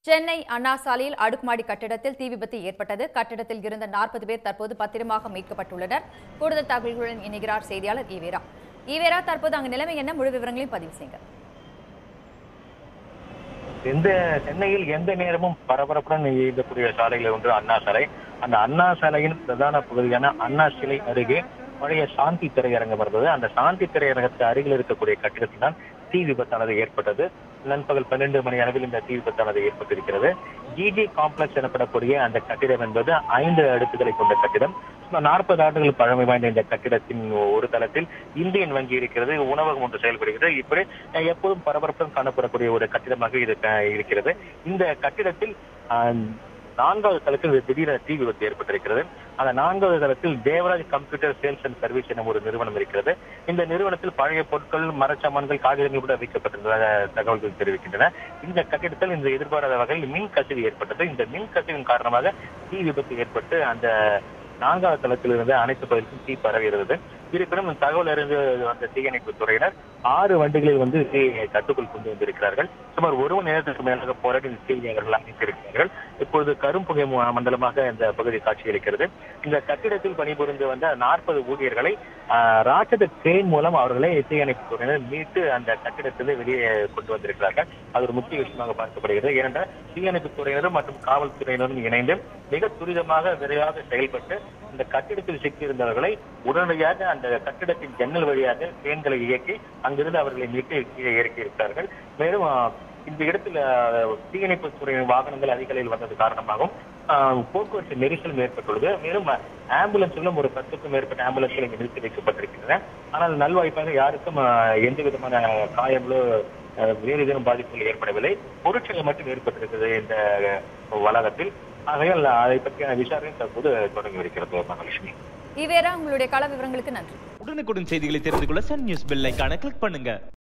சென்னை அண்ணா சாலையில் அடுக்குமாடி கட்டிடத்தில் தீ விபத்து ஏற்பட்டது. கட்டிடத்தில் இருந்த 40 பேர் தற்போது பத்திரமாக மீட்கப்பட்டுள்ளனர். கூடுதல் தகவல்களுடன் இணைகிறார் செய்தியாளர் ஈவேரா. ஈவேரா, தற்போது அங்கு நிலைமை என்ன? முழு விவரங்களையும் பதிவு செய்யுங்க. சென்னையில் எந்த நேரமும் பரபரப்புடன் இயங்கக்கூடிய சாலைகள் ஒன்று அண்ணா சாலை. அந்த அண்ணா சாலையின் பிரதான பகுதியான அண்ணா சிலை அருகே பழைய சாந்தி திரையரங்கம் இருந்தது. அந்த சாந்தி திரையரங்கத்துக்கு அருகில் இருக்கக்கூடிய கட்டிடத்தில் தான் தீ விபத்தானது ஏற்பட்டது. நண்பகல் 12 மணி அளவில் இந்த தீ விபத்தானது ஏற்பட்டிருக்கிறது. ஜிடி காம்ப்ளெக்ஸ் எனப்படக்கூடிய அந்த கட்டிடம் என்பது 5 அடுக்குகளை கொண்ட கட்டிடம். 40 ஆண்டுகள் பழமை வாய்ந்த இந்த கட்டிடத்தின் ஒரு தளத்தில் இந்தியன் வங்கி இருக்கிறது, உணவகம் ஒன்று செயல்படுகிறது. இப்படி எப்போதும் பரபரப்புடன் காணப்படக்கூடிய ஒரு கட்டிடமாக இது இருக்கிறது. இந்த கட்டிடத்தில் 4வது தளத்தில் திடீரென தீ விபத்து ஏற்பட்டிருக்கிறது. அந்த 4வது தளத்தில் Devaraj computer sales and service என ஒரு நிறுவனம் இருக்கிறது. இந்த நிறுவனத்தில் பழைய பொருட்கள், மரச்சாமான்கள், காகிதங்கள் கூட வைக்கப்பட்டிருந்ததாக தகவல்கள் தெரிவிக்கின்றன. இந்த கட்டிடத்தில் இந்த எதிர்பாராத வகையில் மின் கசிவு ஏற்பட்டது. இந்த மின் கசிவின் காரணமாக தீ விபத்து ஏற்பட்டு அந்த 4வது தளத்தில் இருந்து அனைத்து பகுதிக்கும் தீ பரவியிருந்தது. இருப்பினும் தகவல் அறிந்து வந்த தீயணைப்பு துறையினர் 6 வண்டிகளில் தீயை கட்டுக்குள் கொண்டு வந்திருக்கிறார்கள். சுமார் 1 மணி நேரத்திற்கு மேலாக போராடி இந்த தீயை அவர்கள் அணைத்திருக்கிறார்கள். இப்பொழுது கரும்புகை மண்டலமாக இந்த பகுதி காட்சியளிக்கிறது. இந்த கட்டிடத்தில் பணிபுரிந்து வந்த 40 ஊழியர்களை ராட்சத கிரேன் மூலம் அவர்களை தீயணைப்பு துறையினர் மீட்டு அந்த கட்டிடத்திலிருந்து வெளியே கொண்டு வந்திருக்கிறார்கள். அது ஒரு முக்கிய விஷயமாக பார்க்கப்படுகிறது. ஏனென்றால் தீயணைப்பு துறையினரும் மற்றும் காவல்துறையினரும் இணைந்து மிக துரிதமாக விரைவாக செயல்பட்டு இந்த கட்டிடத்தில் சிக்கியிருந்தவர்களை உடனடியாக அந்த கட்டிடத்தின் ஜன்னல் வழியாக கிரேன்களை இயக்கி அங்கிருந்து அவர்களை மீட்டு கீழே இறக்கியிருக்கிறார்கள். மேலும் இந்த இடத்தில் தீயணைப்பு துறையின் வாகனங்கள் அதிகளவில் வந்தது காரணமாகவும் போக்குவரத்து நெரிசல் ஏற்பட்டுள்ளது. மேலும் ஆம்புலன்ஸ்களும் ஒரு 10க்கும் மேற்பட்ட ஆம்புலன்ஸ்கள் இங்கு நிறுத்தி வைக்கப்பட்டிருக்கின்றன. ஆனால் நல்வாய்ப்பாக யாருக்கும் எந்த விதமான காயங்களோ வேறு ஏதேனும் பாதிப்புகள் ஏற்படவில்லை. பொருட்கள் மட்டும் ஏற்பட்டிருக்கிறது இந்த வளாகத்தில். ஆகையால் அதை பற்றியான விசாரணை தற்போது தொடங்கி இருக்கிறது. மகாலட்சுமி, ஈவேரா, உங்களுடைய கள விவரங்களுக்கு நன்றி. உடனுக்குடன் செய்திகளை தெரிந்து கொள்ள சன் நியூஸ் பெல் ஐகானை கிளிக் பண்ணுங்க.